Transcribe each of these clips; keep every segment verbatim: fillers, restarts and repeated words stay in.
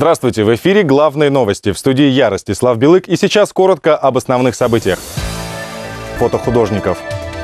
Здравствуйте! В эфире главные новости. В студии я, Ростислав Белык. И сейчас коротко об основных событиях. Фото художников.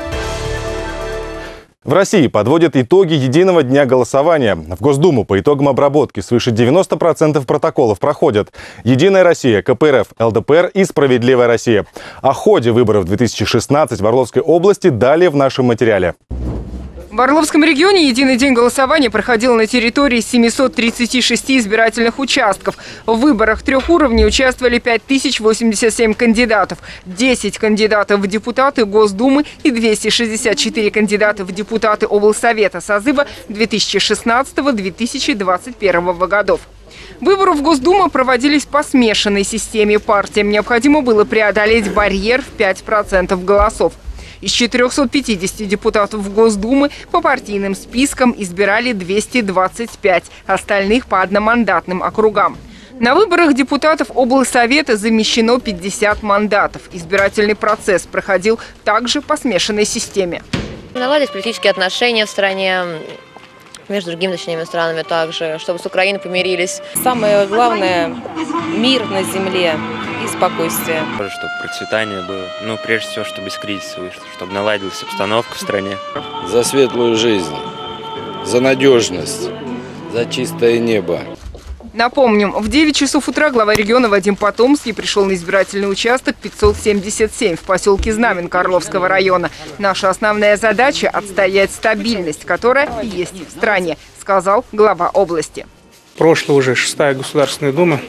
В России подводят итоги единого дня голосования. В Госдуму по итогам обработки свыше девяноста процентов протоколов проходят «Единая Россия», ка пэ эр эф, эл дэ пэ эр и «Справедливая Россия». О ходе выборов две тысячи шестнадцать в Орловской области далее в нашем материале. В Орловском регионе единый день голосования проходил на территории семисот тридцати шести избирательных участков. В выборах трех уровней участвовали пять тысяч восемьдесят семь кандидатов. десять кандидатов в депутаты Госдумы и двести шестьдесят четыре кандидата в депутаты облсовета созыва две тысячи шестнадцатого — две тысячи двадцать первого годов. Выборы в Госдуму проводились по смешанной системе. Партиям необходимо было преодолеть барьер в пять процентов голосов. Из четырёхсот пятидесяти депутатов в Госдумы по партийным спискам избирали двести двадцать пять, остальных по одномандатным округам. На выборах депутатов облсовета замещено пятьдесят мандатов. Избирательный процесс проходил также по смешанной системе. Наладить политические отношения в стране, между другими точнее странами также, чтобы с Украиной помирились. Самое главное – мир на земле и спокойствие. Чтобы процветание было, ну, прежде всего, чтобы из кризиса вышло, чтобы наладилась обстановка в стране. За светлую жизнь, за надежность, за чистое небо. Напомним, в девять часов утра глава региона Вадим Потомский пришел на избирательный участок пятьсот семьдесят семь в поселке Знаменка Орловского района. Наша основная задача – отстоять стабильность, которая есть в стране, сказал глава области. Прошла уже шестая Государственная Дума.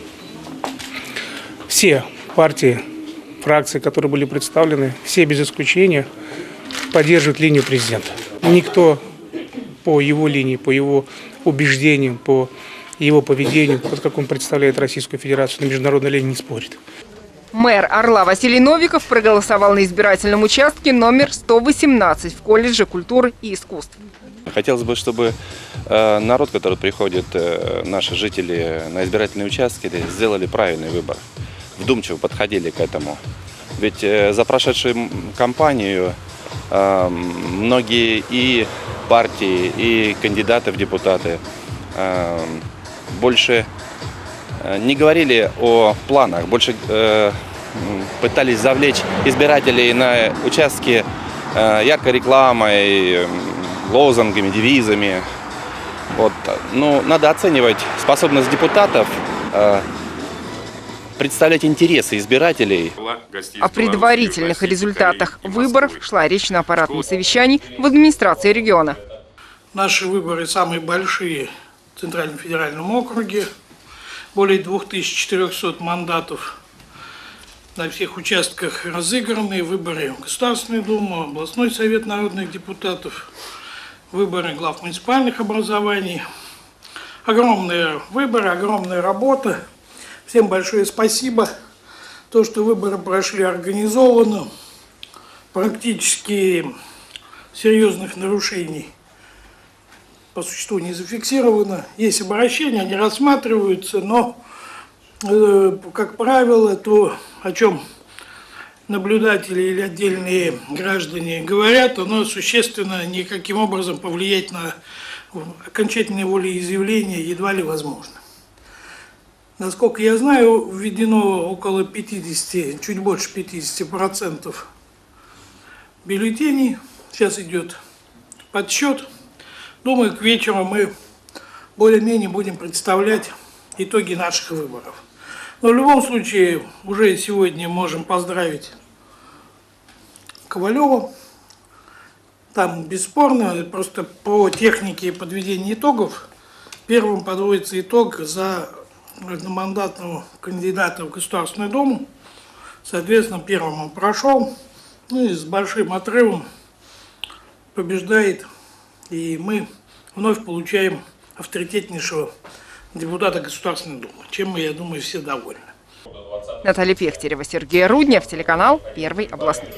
Все партии, фракции, которые были представлены, все без исключения поддерживают линию президента. Никто по его линии, по его убеждениям, по его поведению, под как он представляет Российскую Федерацию, на международной арене не спорит. Мэр Орла Василий Новиков проголосовал на избирательном участке номер сто восемнадцать в колледже культуры и искусств. Хотелось бы, чтобы э, народ, который приходит, э, наши жители на избирательные участки, сделали правильный выбор, вдумчиво подходили к этому. Ведь э, за прошедшую кампанию э, многие и партии, и кандидаты в депутаты э, больше не говорили о планах, больше э, пытались завлечь избирателей на участки э, яркой рекламой, лозунгами, девизами. Вот. Ну, надо оценивать способность депутатов э, представлять интересы избирателей. О предварительных результатах выборов шла речь на аппаратном совещании в администрации региона. Наши выборы самые большие в Центральном федеральном округе. Более двух тысяч четырёхсот мандатов на всех участках разыграны. Выборы в Государственную Думу, областной совет народных депутатов, выборы глав муниципальных образований. Огромные выборы, огромная работа. Всем большое спасибо. То, что выборы прошли организованно, практически серьезных нарушений по существу не зафиксировано. Есть обращения, они рассматриваются, но, э, как правило, то, о чем наблюдатели или отдельные граждане говорят, оно существенно никаким образом повлиять на окончательное волеизъявление едва ли возможно. Насколько я знаю, введено около пятидесяти, чуть больше пятидесяти процентов бюллетеней. Сейчас идет подсчет. Думаю, к вечеру мы более-менее будем представлять итоги наших выборов. Но в любом случае, уже сегодня можем поздравить Ковалева. Там бесспорно, просто по технике подведения итогов, первым подводится итог за одномандатного кандидата в Государственную Думу. Соответственно, первым он прошел, ну и с большим отрывом побеждает. И мы вновь получаем авторитетнейшего депутата Государственной Думы, чем мы, я думаю, все довольны. Наталья Пехтерева, Сергей Руднев, телеканал Первый областной.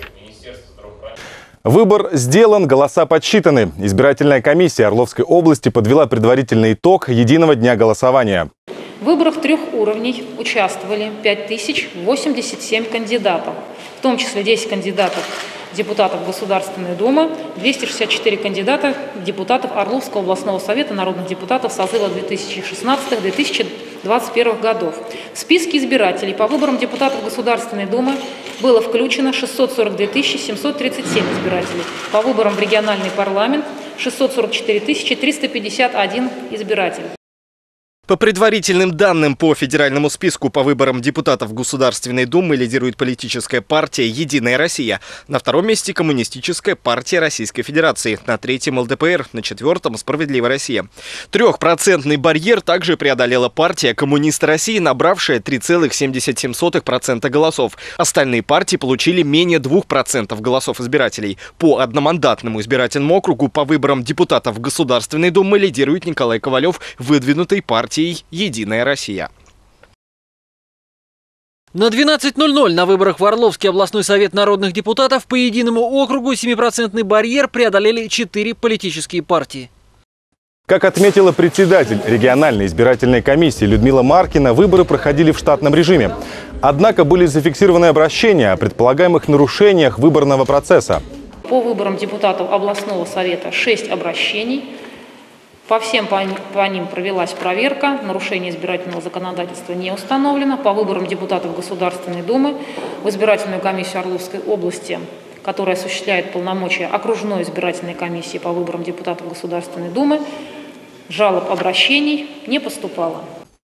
Выбор сделан, голоса подсчитаны. Избирательная комиссия Орловской области подвела предварительный итог единого дня голосования. В выборах трех уровней участвовали пять тысяч восемьдесят семь кандидатов, в том числе десять кандидатов депутатов Государственной Думы, двести шестьдесят четыре кандидата депутатов Орловского областного совета народных депутатов созыва две тысячи шестнадцатого — две тысячи двадцать первых годов. В списки избирателей по выборам депутатов Государственной Думы было включено шестьсот сорок две тысячи семьсот тридцать семь избирателей. По выборам в региональный парламент шестьсот сорок четыре тысячи триста пятьдесят один избиратель. По предварительным данным, по федеральному списку по выборам депутатов Государственной Думы лидирует политическая партия «Единая Россия». На втором месте Коммунистическая партия Российской Федерации. На третьем эл дэ пэ эр, на четвертом Справедливая Россия. Трехпроцентный барьер также преодолела партия «Коммунисты России», набравшая три целых семьдесят семь сотых процента голосов. Остальные партии получили менее двух процентов голосов избирателей. По одномандатному избирательному округу по выборам депутатов Государственной Думы лидирует Николай Ковалев, выдвинутый партией «Единая Россия». На двенадцать ноль ноль на выборах в Орловский областной совет народных депутатов по единому округу семипроцентный барьер преодолели четыре политические партии. Как отметила председатель региональной избирательной комиссии Людмила Маркина, выборы проходили в штатном режиме. Однако были зафиксированы обращения о предполагаемых нарушениях выборного процесса. По выборам депутатов областного совета шесть обращений. По всем по ним провелась проверка, нарушение избирательного законодательства не установлено. По выборам депутатов Государственной Думы в избирательную комиссию Орловской области, которая осуществляет полномочия окружной избирательной комиссии по выборам депутатов Государственной Думы, жалоб, обращений не поступало.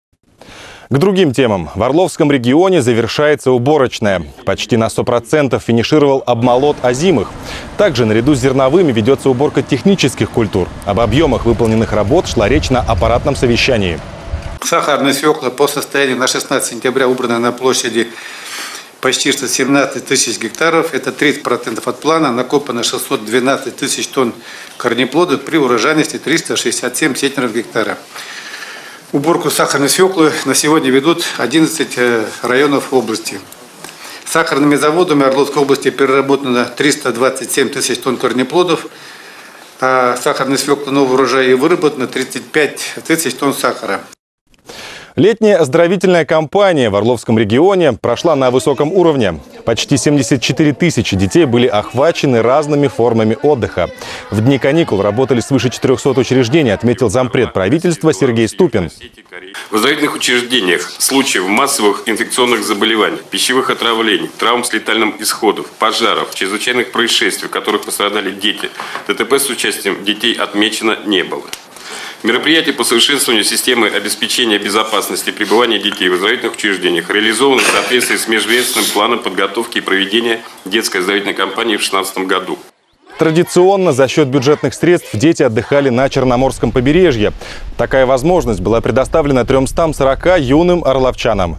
К другим темам. В Орловском регионе завершается уборочная. Почти на сто процентов финишировал обмолот озимых. Также наряду с зерновыми ведется уборка технических культур. Об объемах выполненных работ шла речь на аппаратном совещании. Сахарная свекла по состоянию на шестнадцатое сентября убрана на площади почти сто семнадцать тысяч гектаров. Это тридцать процентов от плана. Накопано шестьсот двенадцать тысяч тонн корнеплодов при урожайности триста шестьдесят семь центнеров гектара. Уборку сахарной свеклы на сегодня ведут одиннадцать районов области. Сахарными заводами Орловской области переработано триста двадцать семь тысяч тонн корнеплодов, а сахарной свеклы нового урожая выработано тридцать пять тысяч тонн сахара. Летняя оздоровительная кампания в Орловском регионе прошла на высоком уровне. Почти семьдесят четыре тысячи детей были охвачены разными формами отдыха. В дни каникул работали свыше четырехсот учреждений, отметил зампред правительства Сергей Ступин. В оздоровительных учреждениях случаев массовых инфекционных заболеваний, пищевых отравлений, травм с летальным исходом, пожаров, чрезвычайных происшествий, в которых пострадали дети, дэ тэ пэ с участием детей отмечено не было. Мероприятия по совершенствованию системы обеспечения безопасности пребывания детей в оздоровительных учреждениях реализованы в соответствии с межведомственным планом подготовки и проведения детской оздоровительной кампании в две тысячи шестнадцатом году. Традиционно за счет бюджетных средств дети отдыхали на Черноморском побережье. Такая возможность была предоставлена трёмстам сорока юным орловчанам.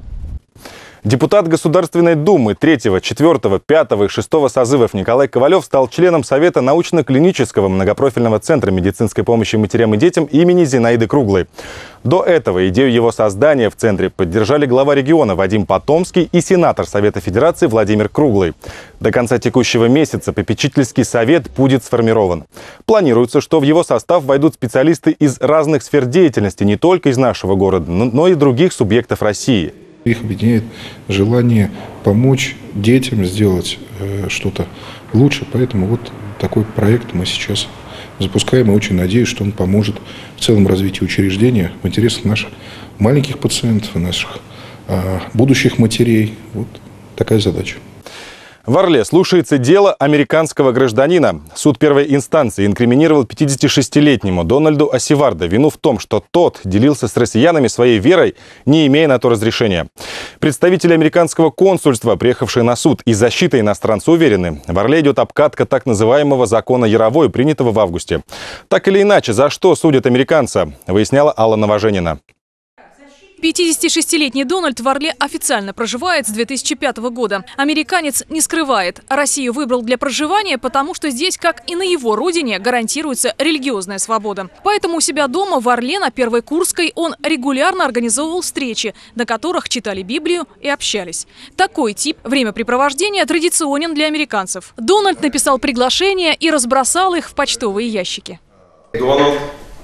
Депутат Государственной Думы третьего, четвёртого, пятого и шестого созывов Николай Ковалев стал членом Совета научно-клинического многопрофильного центра медицинской помощи матерям и детям имени Зинаиды Круглой. До этого идею его создания в центре поддержали глава региона Вадим Потомский и сенатор Совета Федерации Владимир Круглый. До конца текущего месяца попечительский совет будет сформирован. Планируется, что в его состав войдут специалисты из разных сфер деятельности, не только из нашего города, но и других субъектов России. Их объединяет желание помочь детям сделать э, что-то лучше. Поэтому вот такой проект мы сейчас запускаем. И очень надеюсь, что он поможет в целом развитию учреждения в интересах наших маленьких пациентов, наших э, будущих матерей. Вот такая задача. В Орле слушается дело американского гражданина. Суд первой инстанции инкриминировал пятидесятишестилетнему Дональду Осивардо вину в том, что тот делился с россиянами своей верой, не имея на то разрешения. Представители американского консульства, приехавшие на суд, и защита иностранца уверены, в Орле идет обкатка так называемого закона Яровой, принятого в августе. Так или иначе, за что судят американца, выясняла Алла Новоженина. пятидесятишестилетний Дональд в Орле официально проживает с две тысячи пятого года. Американец не скрывает. Россию выбрал для проживания, потому что здесь, как и на его родине, гарантируется религиозная свобода. Поэтому у себя дома в Орле на Первой Курской он регулярно организовывал встречи, на которых читали Библию и общались. Такой тип времяпрепровождения традиционен для американцев. Дональд написал приглашения и разбросал их в почтовые ящики. Дональд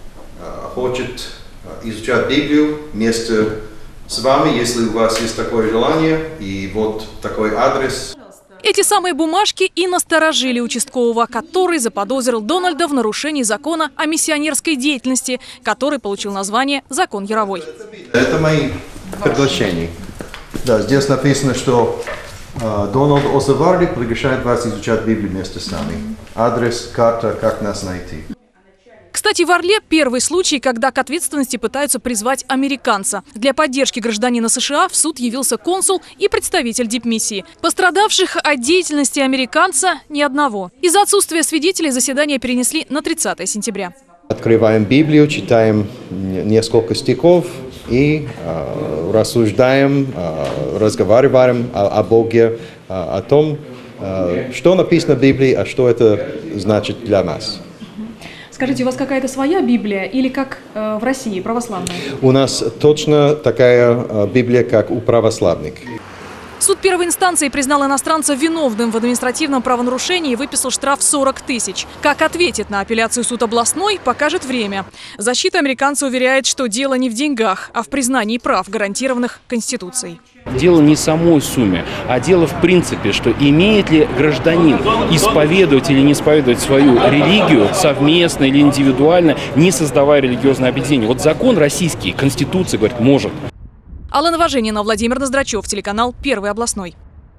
хочет изучать Библию вместе с вами, если у вас есть такое желание, и вот такой адрес. Эти самые бумажки и насторожили участкового, который заподозрил Дональда в нарушении закона о миссионерской деятельности, который получил название «Закон Яровой». Это мои предложения. Да, здесь написано, что э, Дональд Осавардик приглашает вас изучать Библию вместе с нами. Адрес, карта, как нас найти. Кстати, в Орле первый случай, когда к ответственности пытаются призвать американца. Для поддержки гражданина США в суд явился консул и представитель дипмиссии. Пострадавших от деятельности американца ни одного. Из-за отсутствия свидетелей заседание перенесли на тридцатое сентября. Открываем Библию, читаем несколько стихов и э, рассуждаем, э, разговариваем о, о Боге, э, о том, э, что написано в Библии, а что это значит для нас. Скажите, у вас какая-то своя Библия или как э, в России, православная? У нас точно такая э, Библия, как у православных. Суд первой инстанции признал иностранца виновным в административном правонарушении и выписал штраф сорок тысяч. Как ответит на апелляцию суд областной, покажет время. Защита американца уверяет, что дело не в деньгах, а в признании прав, гарантированных Конституцией. Дело не в самой сумме, а дело в принципе, что имеет ли гражданин исповедовать или не исповедовать свою религию совместно или индивидуально, не создавая религиозное объединение. Вот закон российский, Конституция говорит, может. Алла Новоженина, Владимир Ноздрачев, телеканал «Первый областной».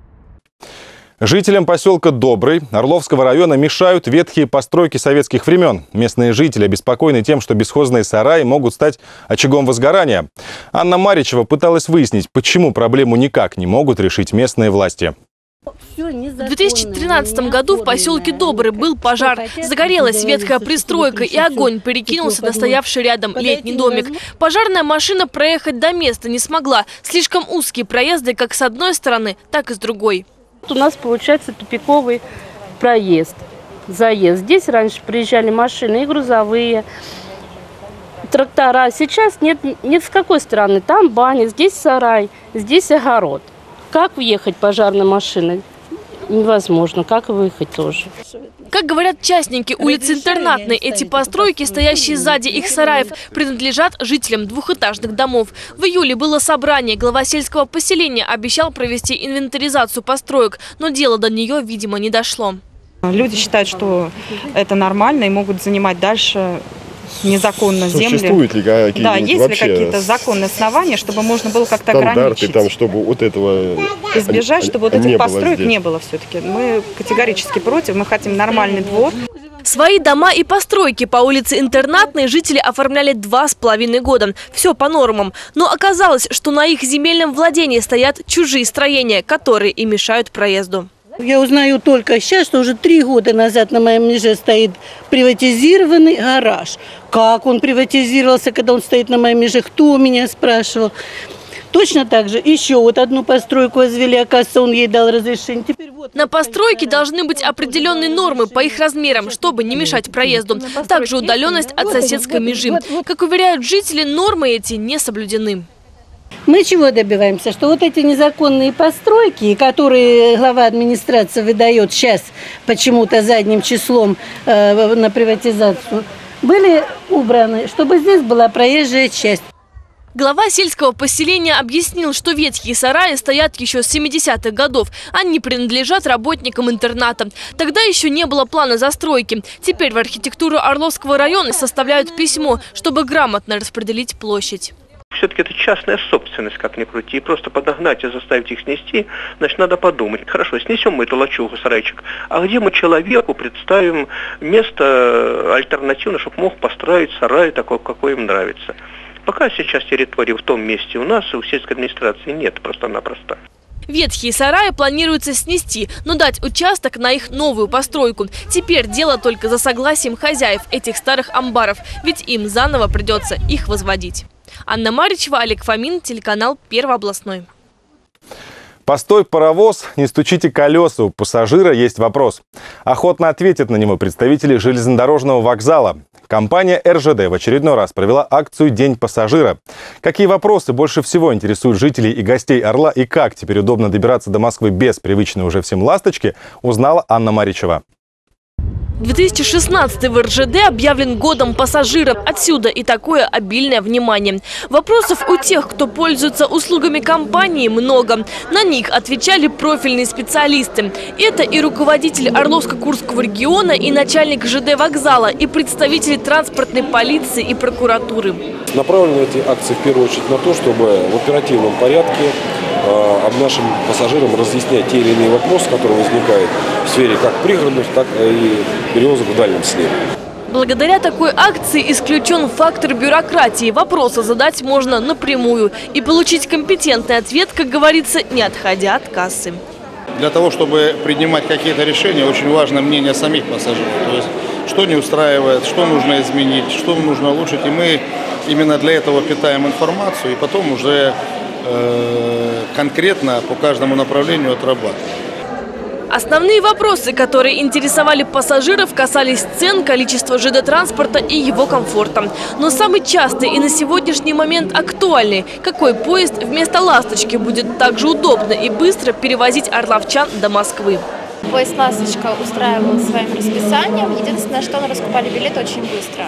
Жителям поселка Добрый Орловского района мешают ветхие постройки советских времен. Местные жители обеспокоены тем, что бесхозные сараи могут стать очагом возгорания. Анна Маричева пыталась выяснить, почему проблему никак не могут решить местные власти. В две тысячи тринадцатом году в поселке Добрый был пожар. Загорелась ветхая пристройка, и огонь перекинулся на стоявший рядом летний домик. Пожарная машина проехать до места не смогла. Слишком узкие проезды как с одной стороны, так и с другой. У нас получается тупиковый проезд, заезд. Здесь раньше приезжали машины и грузовые, трактора. Сейчас нет, нет с какой стороны. Там баня, здесь сарай, здесь огород. Как въехать пожарной машиной? Невозможно. Как выехать тоже. Как говорят частники улицы Интернатной, эти постройки, стоящие сзади их сараев, принадлежат жителям двухэтажных домов. В июле было собрание. Глава сельского поселения обещал провести инвентаризацию построек, но дело до нее, видимо, не дошло. Люди считают, что это нормально и могут занимать дальше незаконно земли. Существуют ли какие-то Да, есть вообще ли какие-то законные основания, чтобы можно было как-то стандарты, ограничить? там, чтобы вот этого Избежать, чтобы вот этих не построек было не было все-таки. Мы категорически против, мы хотим нормальный двор. Свои дома и постройки по улице Интернатной жители оформляли два с половиной года. Все по нормам. Но оказалось, что на их земельном владении стоят чужие строения, которые и мешают проезду. Я узнаю только сейчас, что уже три года назад на моем меже стоит приватизированный гараж. Как он приватизировался, когда он стоит на моем меже, кто меня спрашивал. Точно так же еще вот одну постройку возвели, оказывается, он ей дал разрешение. Теперь вот... На постройке должны быть определенные нормы по их размерам, чтобы не мешать проезду. Также удаленность от соседской межи. Как уверяют жители, нормы эти не соблюдены. Мы чего добиваемся? Что вот эти незаконные постройки, которые глава администрации выдает сейчас почему-то задним числом э, на приватизацию, были убраны, чтобы здесь была проезжая часть. Глава сельского поселения объяснил, что ветхие сараи стоят еще с семидесятых годов. Они принадлежат работникам интерната. Тогда еще не было плана застройки. Теперь в архитектуру Орловского района составляют письмо, чтобы грамотно распределить площадь. Все-таки это частная собственность, как ни крути. И просто подогнать и заставить их снести, значит, надо подумать. Хорошо, снесем мы эту лачугу, сарайчик. А где мы человеку представим место альтернативное, чтобы мог построить сарай такой, какой им нравится? Пока сейчас территории в том месте у нас, у сельской администрации нет просто-напросто. Ветхие сараи планируется снести, но дать участок на их новую постройку. Теперь дело только за согласием хозяев этих старых амбаров, ведь им заново придется их возводить. Анна Маричева, Олег Фомин, телеканал Первый областной. Постой, паровоз, не стучите колеса, у пассажира есть вопрос. Охотно ответят на него представители железнодорожного вокзала. Компания эр жэ дэ в очередной раз провела акцию «День пассажира». Какие вопросы больше всего интересуют жителей и гостей Орла и как теперь удобно добираться до Москвы без привычной уже всем ласточки, узнала Анна Маричева. две тысячи шестнадцатый в эр жэ дэ объявлен годом пассажира. Отсюда и такое обильное внимание. Вопросов у тех, кто пользуется услугами компании, много. На них отвечали профильные специалисты. Это и руководитель Орловско-Курского региона, и начальник жэ дэ вокзала, и представители транспортной полиции и прокуратуры. Направлены эти акции в первую очередь на то, чтобы в оперативном порядке об нашим пассажирам разъяснять те или иные вопросы, которые возникают в сфере как пригородных, так и перевозок в дальнем следе. Благодаря такой акции исключен фактор бюрократии. Вопросы задать можно напрямую и получить компетентный ответ, как говорится, не отходя от кассы. Для того, чтобы принимать какие-то решения, очень важно мнение самих пассажиров. То есть, что не устраивает, что нужно изменить, что нужно улучшить. И мы именно для этого питаем информацию и потом уже э, конкретно по каждому направлению отрабатываем. Основные вопросы, которые интересовали пассажиров, касались цен, количества жэ дэ-транспорта и его комфорта. Но самый частый и на сегодняшний момент актуальный – какой поезд вместо «Ласточки» будет также удобно и быстро перевозить орловчан до Москвы. Поезд «Ласточка» устраивал своим расписанием. Единственное, что мы раскупали билеты очень быстро.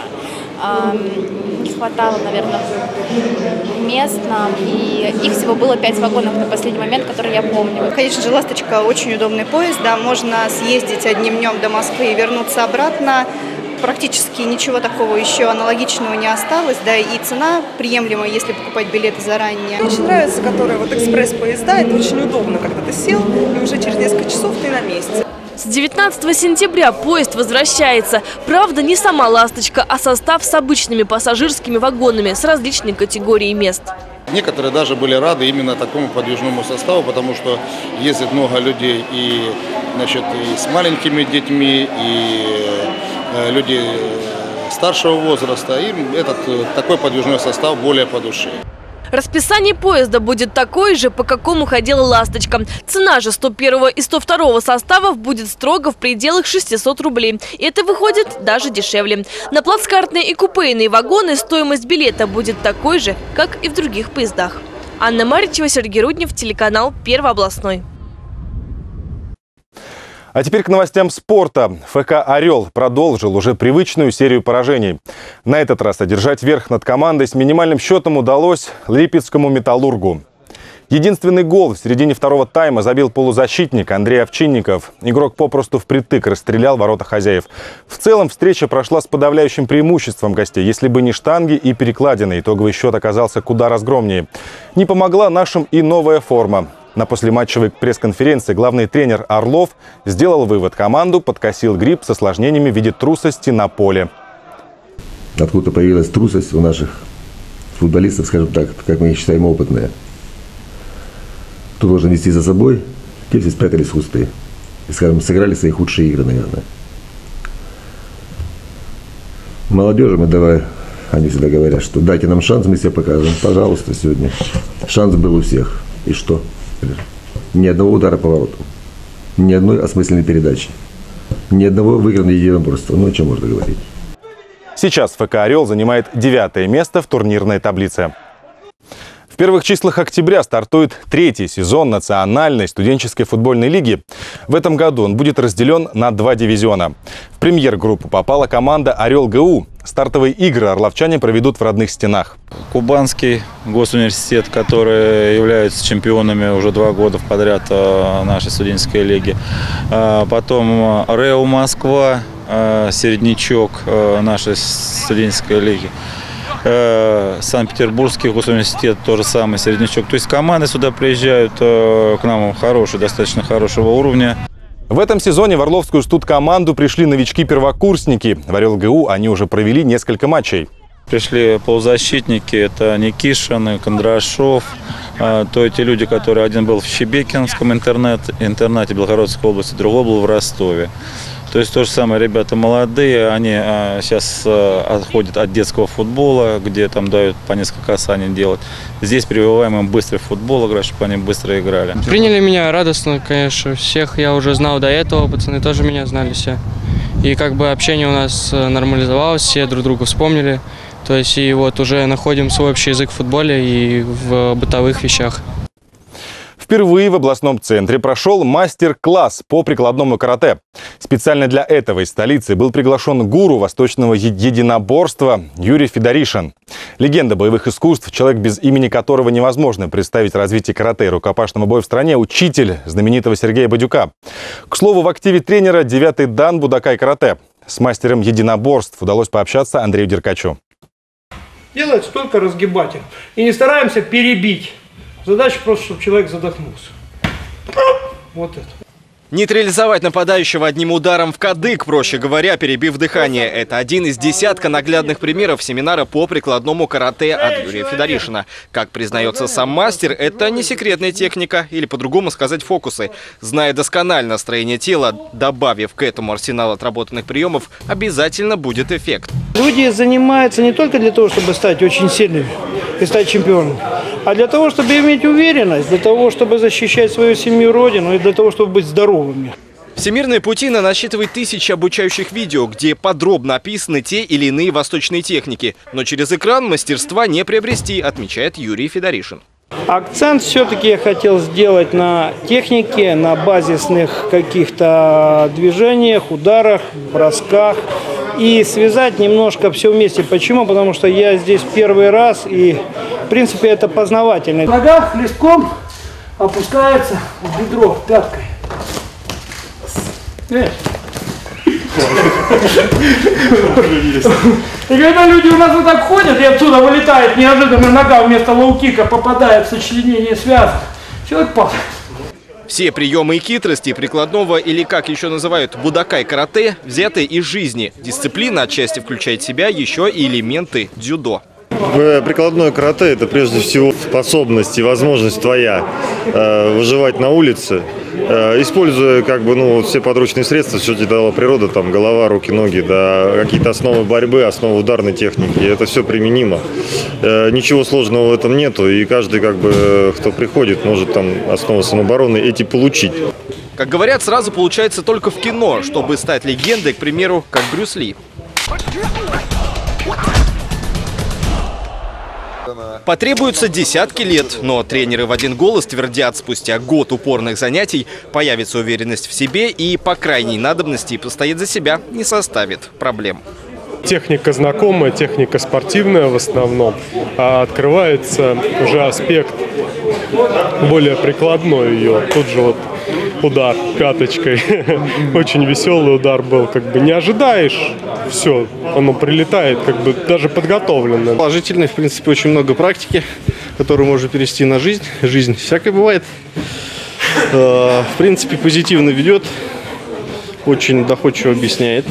Не хватало, наверное, мест нам, и их всего было пять вагонов на последний момент, который я помню. Конечно же, «Ласточка» очень удобный поезд, да, можно съездить одним днем до Москвы и вернуться обратно. Практически ничего такого еще аналогичного не осталось, да, и цена приемлемая, если покупать билеты заранее. Мне очень нравится, которые вот экспресс-поезда, это очень удобно, когда ты сел, и уже через несколько часов ты на месте. С девятнадцатого сентября поезд возвращается. Правда, не сама «Ласточка», а состав с обычными пассажирскими вагонами с различной категорией мест. Некоторые даже были рады именно такому подвижному составу, потому что ездит много людей и, значит, и с маленькими детьми, и люди старшего возраста. Им этот такой подвижной состав более по душе. Расписание поезда будет такое же, по какому ходила «Ласточка». Цена же сто первого и сто второго составов будет строго в пределах шестисот рублей. И это выходит даже дешевле. На плацкартные и купейные вагоны стоимость билета будет такой же, как и в других поездах. Анна Маричева, Сергей Руднев, телеканал Первый областной. А теперь к новостям спорта. эф ка «Орел» продолжил уже привычную серию поражений. На этот раз одержать верх над командой с минимальным счетом удалось липецкому «Металлургу». Единственный гол в середине второго тайма забил полузащитник Андрей Овчинников. Игрок попросту впритык расстрелял ворота хозяев. В целом встреча прошла с подавляющим преимуществом гостей. Если бы не штанги и перекладины, итоговый счет оказался куда разгромнее. Не помогла нашим и новая форма. На послематчевой пресс-конференции главный тренер Орлов сделал вывод: команду подкосил грипп с осложнениями в виде трусости на поле. Откуда появилась трусость у наших футболистов, скажем так, как мы их считаем, опытные. Кто должен нести за собой, те все спрятались в кусты. И, скажем, сыграли свои худшие игры, наверное. Молодежи мы давай, они всегда говорят, что дайте нам шанс, мы себя покажем. Пожалуйста, сегодня. Шанс был у всех. И что? Ни одного удара по воротам, ни одной осмысленной передачи, ни одного выигранного единоборства. Ну, о чем можно говорить? Сейчас эф ка «Орел» занимает девятое место в турнирной таблице. В первых числах октября стартует третий сезон Национальной студенческой футбольной лиги. В этом году он будет разделен на два дивизиона. В премьер-группу попала команда «Орел гэ у». Стартовые игры орловчане проведут в родных стенах. Кубанский госуниверситет, который является чемпионами уже два года подряд нашей студенческой лиги. Потом РЭУ Москва, середнячок нашей студенческой лиги. Санкт-Петербургский госуниверситет, тоже самый середнячок. То есть команды сюда приезжают к нам хорошие, достаточно хорошего уровня. В этом сезоне в орловскую студкоманду пришли новички-первокурсники. В «Орел гэ у» они уже провели несколько матчей. Пришли полузащитники, это Никишин, Кондрашов, то эти люди, которые один был в Щебекинском интернате, интернате Белгородской области, другой был в Ростове. То есть то же самое, ребята молодые, они сейчас отходят от детского футбола, где там дают по несколько касаний делать. Здесь прививаем им быстрый футбол играть, чтобы они быстро играли. Приняли меня радостно, конечно. Всех я уже знал до этого, пацаны тоже меня знали все. И как бы общение у нас нормализовалось, все друг друга вспомнили. То есть и вот уже находим свой общий язык в футболе и в бытовых вещах. В впервые в областном центре прошел мастер-класс по прикладному карате. Специально для этого из столицы был приглашен гуру восточного единоборства Юрий Федоришин. Легенда боевых искусств, человек, без имени которого невозможно представить развитие карате и рукопашного боя в стране, учитель знаменитого Сергея Бадюка. К слову, в активе тренера девятый дан Будокай карате. С мастером единоборств удалось пообщаться Андрею Деркачу. Делается только разгибатель. И не стараемся перебить. Задача просто, чтобы человек задохнулся. Вот это. Нейтрализовать нападающего одним ударом в кадык, проще говоря, перебив дыхание. Это один из десятка наглядных примеров семинара по прикладному карате от Юрия Федоришина. Как признается сам мастер, это не секретная техника, или по-другому сказать фокусы. Зная досконально строение тела, добавив к этому арсенал отработанных приемов, обязательно будет эффект. Люди занимаются не только для того, чтобы стать очень сильными и стать чемпионом, а для того, чтобы иметь уверенность, для того, чтобы защищать свою семью, родину и для того, чтобы быть здоровыми. Всемирная паутина насчитывает тысячи обучающих видео, где подробно описаны те или иные восточные техники. Но через экран мастерства не приобрести, отмечает Юрий Федоришин. Акцент все-таки я хотел сделать на технике, на базисных каких-то движениях, ударах, бросках. И связать немножко все вместе. Почему? Потому что я здесь первый раз, и в принципе это познавательно. Нога листком опускается в бедро пяткой. И когда люди у нас вот так ходят, и отсюда вылетает неожиданно нога вместо лоу-кика, попадает в сочленение связок, человек падает. Все приемы и хитрости прикладного, или как еще называют, будокай карате, взяты из жизни. Дисциплина отчасти включает в себя еще и элементы дзюдо. Прикладное карате – это прежде всего способность и возможность твоя э, выживать на улице, э, используя как бы, ну, все подручные средства, что тебе дала природа, там, голова, руки, ноги, да, какие-то основы борьбы, основы ударной техники. И это все применимо. Э, ничего сложного в этом нету, и каждый, как бы, кто приходит, может там основы самообороны эти получить. Как говорят, сразу получается только в кино, чтобы стать легендой, к примеру, как Брюс Ли. Потребуются десятки лет, но тренеры в один голос твердят, спустя год упорных занятий появится уверенность в себе и, по крайней надобности, постоять за себя не составит проблем. Техника знакомая, техника спортивная в основном, а открывается уже аспект более прикладной ее. Тут же вот удар пяточкой, очень веселый удар был, как бы не ожидаешь, все, оно прилетает, как бы даже подготовлено. Положительно, в принципе, очень много практики, которую можно перевести на жизнь. Жизнь всякой бывает. В принципе, позитивно ведет, очень доходчиво объясняет.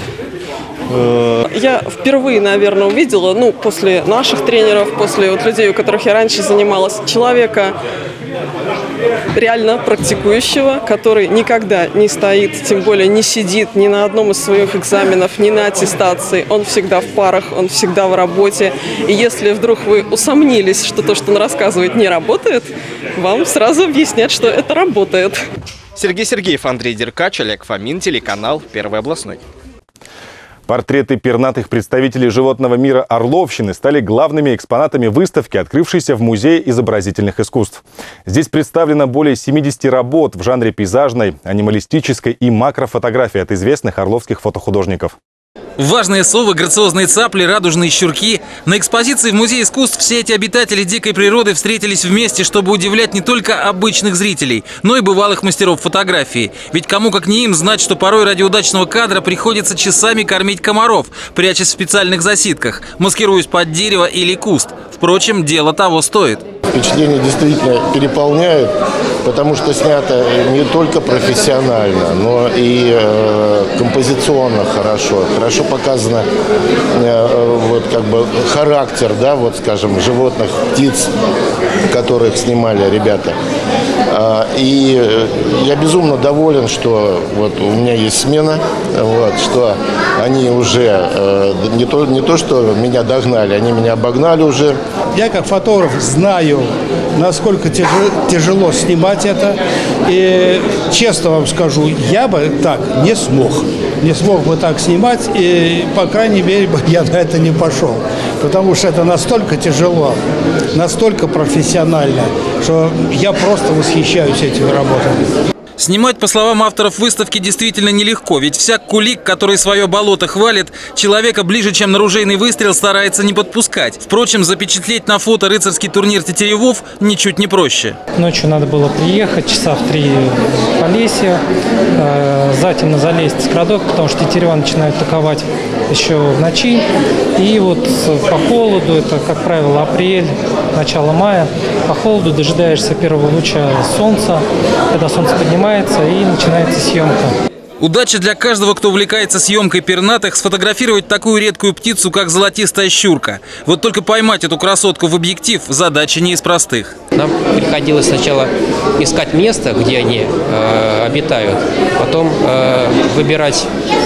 Я впервые, наверное, увидела, ну, после наших тренеров, после вот людей, у которых я раньше занималась, человека реально практикующего, который никогда не стоит, тем более не сидит ни на одном из своих экзаменов, ни на аттестации. Он всегда в парах, он всегда в работе. И если вдруг вы усомнились, что то, что он рассказывает, не работает, вам сразу объяснят, что это работает. Сергей Сергеев, Андрей Деркач, Олег Фомин, телеканал Первый областной. Портреты пернатых представителей животного мира Орловщины стали главными экспонатами выставки, открывшейся в Музее изобразительных искусств. Здесь представлено более семидесяти работ в жанре пейзажной, анималистической и макрофотографии от известных орловских фотохудожников. Важные совы, грациозные цапли, радужные щурки. На экспозиции в Музее искусств все эти обитатели дикой природы встретились вместе, чтобы удивлять не только обычных зрителей, но и бывалых мастеров фотографии. Ведь кому как не им знать, что порой ради удачного кадра приходится часами кормить комаров, прячась в специальных засидках, маскируясь под дерево или куст. Впрочем, дело того стоит. Впечатление действительно переполняет, потому что снято не только профессионально, но и э, композиционно хорошо. Хорошо показано э, вот как бы характер, да, вот скажем, животных, птиц, которых снимали ребята. Э, и я безумно доволен, что вот у меня есть смена, вот, что они уже э, не то, не то, что меня догнали, они меня обогнали уже. Я как фотограф знаю насколько тяжело снимать это. И честно вам скажу, я бы так не смог. Не смог бы так снимать, и, по крайней мере, я на это не пошел. Потому что это настолько тяжело, настолько профессионально, что я просто восхищаюсь этими работами. Снимать, по словам авторов выставки, действительно нелегко, ведь всяк кулик, который свое болото хвалит, человека ближе, чем на ружейный выстрел, старается не подпускать. Впрочем, запечатлеть на фото рыцарский турнир тетеревов ничуть не проще. Ночью надо было приехать, часа в три в Полесье, э, затем залезть в городок, потому что тетерева начинают атаковать еще в ночи. И вот по холоду, это, как правило, апрель, начало мая, по холоду дожидаешься первого луча солнца, когда солнце поднимается, и начинается съемка. Удача для каждого, кто увлекается съемкой пернатых, сфотографировать такую редкую птицу, как золотистая щурка. Вот только поймать эту красотку в объектив – задача не из простых. Нам приходилось сначала искать место, где они э, обитают, потом э, выбирать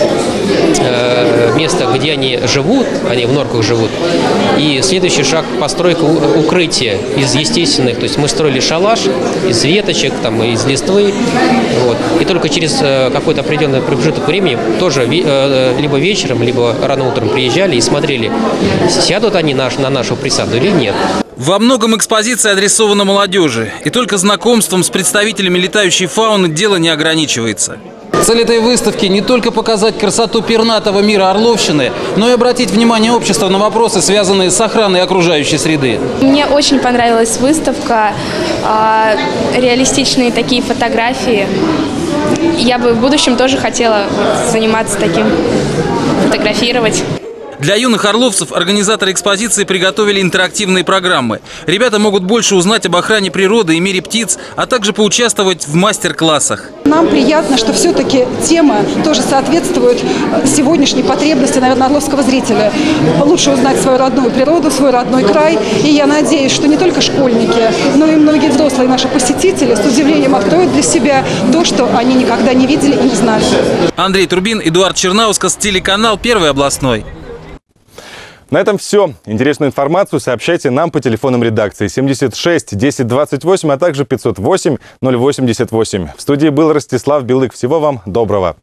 э, место, где они живут, они в норках живут. И следующий шаг – постройка укрытия из естественных. То есть мы строили шалаш из веточек, там, из листвы. Вот. И только через э, какой-то определенный промежуток времени тоже э, либо вечером, либо рано утром приезжали и смотрели, сядут они на, на нашу присаду или нет. Во многом экспозиция адресована молодежи. И только знакомством с представителями летающей фауны дело не ограничивается. Цель этой выставки не только показать красоту пернатого мира Орловщины, но и обратить внимание общества на вопросы, связанные с охраной окружающей среды. Мне очень понравилась выставка, реалистичные такие фотографии. Я бы в будущем тоже хотела заниматься таким, фотографировать. Для юных орловцев организаторы экспозиции приготовили интерактивные программы. Ребята могут больше узнать об охране природы и мире птиц, а также поучаствовать в мастер-классах. Нам приятно, что все-таки тема тоже соответствует сегодняшней потребности, наверное, орловского зрителя. Лучше узнать свою родную природу, свой родной край. И я надеюсь, что не только школьники, но и многие взрослые наши посетители с удивлением откроют для себя то, что они никогда не видели и не знали. Андрей Трубин, Эдуард Чернаускас, телеканал «Первый областной». На этом все. Интересную информацию сообщайте нам по телефонам редакции семьдесят шесть десять двадцать восемь, а также пятьсот восемь ноль восемьдесят восемь. В студии был Ростислав Белык. Всего вам доброго.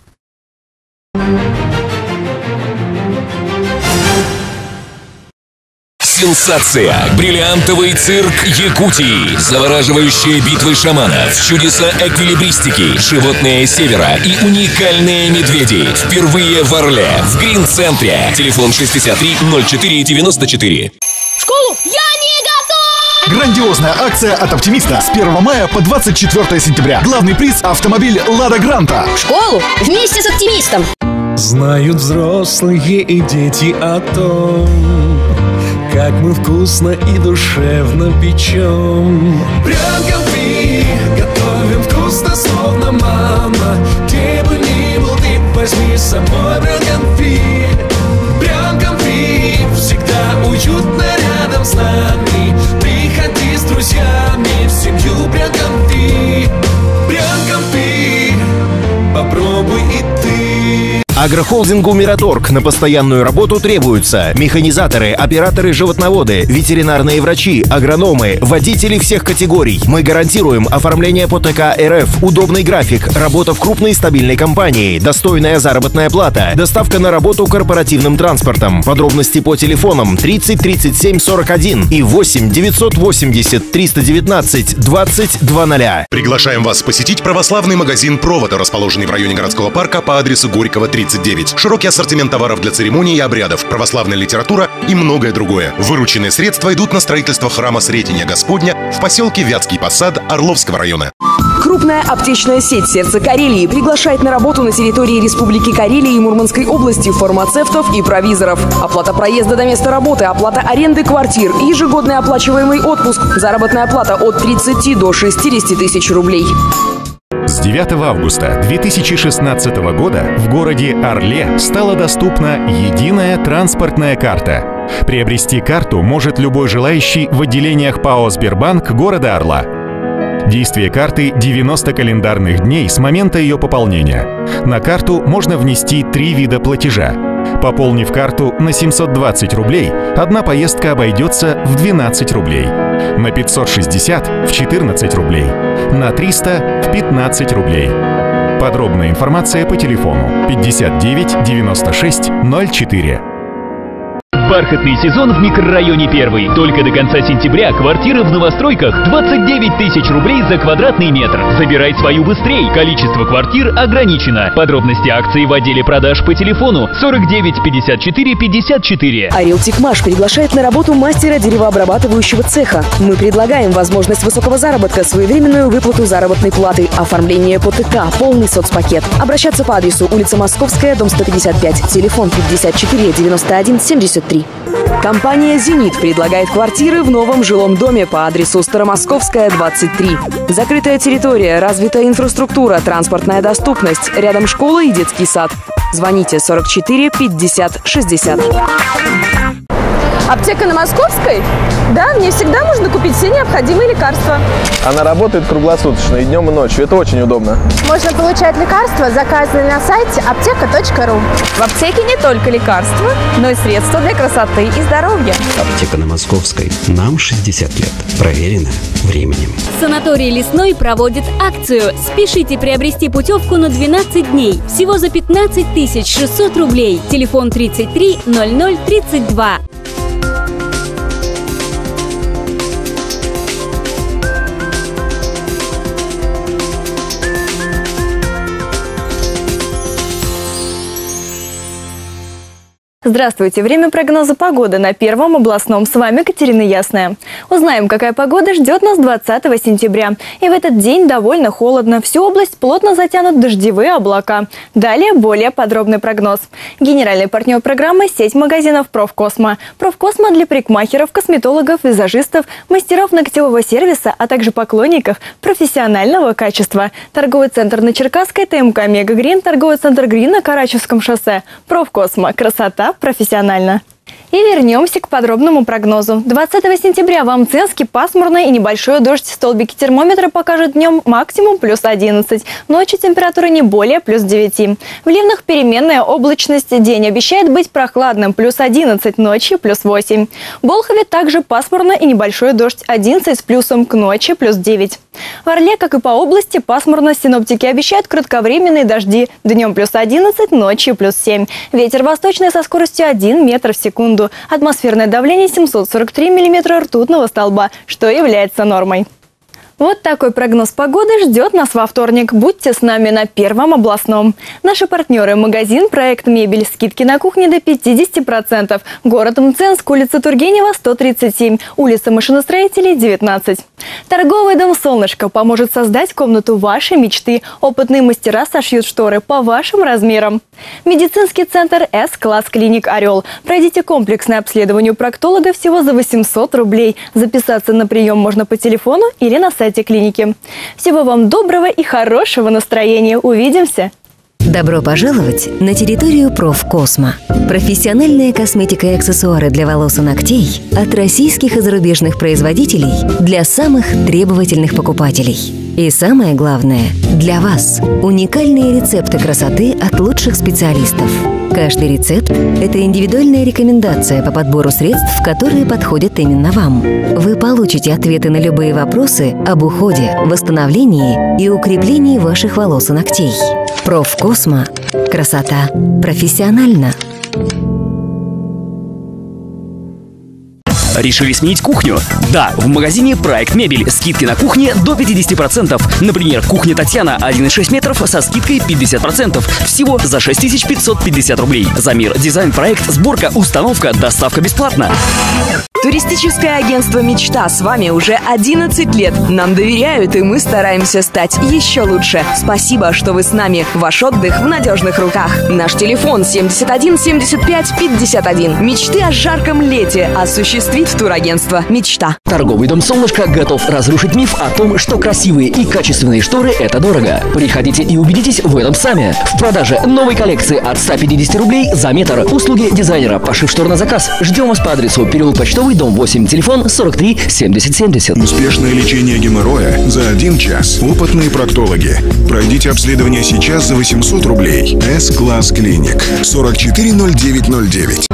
Сенсация! Бриллиантовый цирк Якутии. Завораживающие битвы шаманов, чудеса эквилибристики, животные севера и уникальные медведи. Впервые в Орле, в Грин-центре. Телефон шестьдесят три ноль четыре девяносто четыре. В школу я не готов! Грандиозная акция от «Оптимиста» с первого мая по двадцать четвёртое сентября. Главный приз – автомобиль «Лада Гранта». В школу вместе с «Оптимистом». Знают взрослые и дети о том, как мы вкусно и душевно печем. Прям-конфи готовим вкусно, словно мама. Где бы ни был, ты возьми с собой прям-конфи. Прям-конфи всегда уютно рядом с нами. Приходи с друзьями в семью прям-конфи. Прям-конфи попробуй и ты. Агрохолдингу «Мираторг» на постоянную работу требуются механизаторы, операторы, животноводы, ветеринарные врачи, агрономы, водители всех категорий. Мы гарантируем оформление по ТК РФ, удобный график, работа в крупной стабильной компании, достойная заработная плата, доставка на работу корпоративным транспортом. Подробности по телефонам тридцать тридцать семь сорок один и восемь девятьсот восемьдесят триста девятнадцать двадцать два ноля. Приглашаем вас посетить православный магазин «Провода», расположенный в районе городского парка по адресу Горького, тридцать девять. Широкий ассортимент товаров для церемоний и обрядов, православная литература и многое другое. Вырученные средства идут на строительство храма Сретения Господня в поселке Вятский Посад Орловского района. Крупная аптечная сеть «Сердце Карелии» приглашает на работу на территории Республики Карелия и Мурманской области фармацевтов и провизоров. Оплата проезда до места работы, оплата аренды квартир, ежегодный оплачиваемый отпуск, заработная плата от тридцати до шестидесяти тысяч рублей. С девятого августа две тысячи шестнадцатого года в городе Орле стала доступна единая транспортная карта. Приобрести карту может любой желающий в отделениях ПАО «Сбербанк» города Орла. Действие карты – девяносто календарных дней с момента ее пополнения. На карту можно внести три вида платежа. Пополнив карту на семьсот двадцать рублей, одна поездка обойдется в двенадцать рублей. На пятьсот шестьдесят в четырнадцать рублей. На триста в пятнадцать рублей. Подробная информация по телефону пятьдесят девять девяносто шесть ноль четыре. Бархатный сезон в микрорайоне Первый. Только до конца сентября квартиры в новостройках двадцать девять тысяч рублей за квадратный метр. Забирай свою быстрей. Количество квартир ограничено. Подробности акции в отделе продаж по телефону сорок девять пятьдесят четыре пятьдесят четыре. Арил Тикмаш приглашает на работу мастера деревообрабатывающего цеха. Мы предлагаем возможность высокого заработка, своевременную выплату заработной платы, оформление по ТК, полный соцпакет. Обращаться по адресу улица Московская, дом сто пятьдесят пять, телефон пятьдесят четыре девяносто один семьдесят три. Компания «Зенит» предлагает квартиры в новом жилом доме по адресу Старомосковская, двадцать три. Закрытая территория, развитая инфраструктура, транспортная доступность, рядом школа и детский сад. Звоните сорок четыре пятьдесят шестьдесят. Аптека на Московской? Да, мне всегда нужно купить все необходимые лекарства. Она работает круглосуточно и днем, и ночью. Это очень удобно. Можно получать лекарства, заказанные на сайте аптека точка ру. В аптеке не только лекарства, но и средства для красоты и здоровья. Аптека на Московской. Нам шестьдесят лет. Проверено временем. Санаторий Лесной проводит акцию. Спешите приобрести путевку на двенадцать дней. Всего за пятнадцать тысяч шестьсот рублей. Телефон тридцать три ноль ноль тридцать два. Здравствуйте! Время прогноза погоды на Первом областном. С вами Катерина Ясная. Узнаем, какая погода ждет нас двадцатого сентября. И в этот день довольно холодно. Всю область плотно затянут дождевые облака. Далее более подробный прогноз. Генеральный партнер программы – сеть магазинов «Профкосмо». «Профкосмо» для парикмахеров, косметологов, визажистов, мастеров ногтевого сервиса, а также поклонников профессионального качества. Торговый центр на Черкасской, ТМК «Мега Грин», торговый центр «Грин» на Карачевском шоссе. «Профкосмо». Красота профессионально. И вернемся к подробному прогнозу. двадцатого сентября в Амценске пасмурно и небольшой дождь. Столбики термометра покажут днем максимум плюс одиннадцать. Ночью температура не более плюс девяти. В Ливнах переменная облачность. День обещает быть прохладным. Плюс одиннадцать, ночью плюс восемь. В Болхове также пасмурно и небольшой дождь. одиннадцать с плюсом, к ночи плюс девять. В Орле, как и по области, пасмурно. Синоптики обещают кратковременные дожди. Днем плюс одиннадцать, ночью плюс семь. Ветер восточный со скоростью один метр в секунду. Атмосферное давление семьсот сорок три миллиметра ртутного столба, что является нормой. Вот такой прогноз погоды ждет нас во вторник. Будьте с нами на Первом областном. Наши партнеры – магазин «Проект Мебель». Скидки на кухне до пятидесяти процентов. Город Мценск, улица Тургенева, сто тридцать семь. Улица Машиностроителей, девятнадцать. Торговый дом «Солнышко» поможет создать комнату вашей мечты. Опытные мастера сошьют шторы по вашим размерам. Медицинский центр «С-класс Клиник Орел». Пройдите комплексное обследование у проктолога всего за восемьсот рублей. Записаться на прием можно по телефону или на сайте клиники. Всего вам доброго и хорошего настроения. Увидимся! Добро пожаловать на территорию «Профкосмо». Профессиональная косметика и аксессуары для волос и ногтей от российских и зарубежных производителей для самых требовательных покупателей. И самое главное – для вас – уникальные рецепты красоты от лучших специалистов. Каждый рецепт – это индивидуальная рекомендация по подбору средств, которые подходят именно вам. Вы получите ответы на любые вопросы об уходе, восстановлении и укреплении ваших волос и ногтей. «Профкосмо». Красота профессионально. Решили сменить кухню? Да, в магазине «Проект Мебель» скидки на кухне до пятидесяти процентов. Например, кухня Татьяна один и шесть метров со скидкой пятьдесят процентов. Всего за шесть тысяч пятьсот пятьдесят рублей. Замер, дизайн, проект, сборка, установка, доставка бесплатно. Туристическое агентство «Мечта» с вами уже одиннадцать лет. Нам доверяют, и мы стараемся стать еще лучше. Спасибо, что вы с нами. Ваш отдых в надежных руках. Наш телефон семьдесят один семьдесят пять пятьдесят один. Мечты о жарком лете осуществит турагентство «Мечта». Торговый дом «Солнышко» готов разрушить миф о том, что красивые и качественные шторы – это дорого. Приходите и убедитесь в этом сами. В продаже новой коллекции от ста пятидесяти рублей за метр. Услуги дизайнера, пошив штор на заказ. Ждем вас по адресу переулок Почтовый, дом восемь, телефон сорок три семьдесят семьдесят. Успешное лечение геморроя за один час. Опытные проктологи. Пройдите обследование сейчас за восемьсот рублей. С-класс Клиник. сорок четыре ноль девять ноль девять.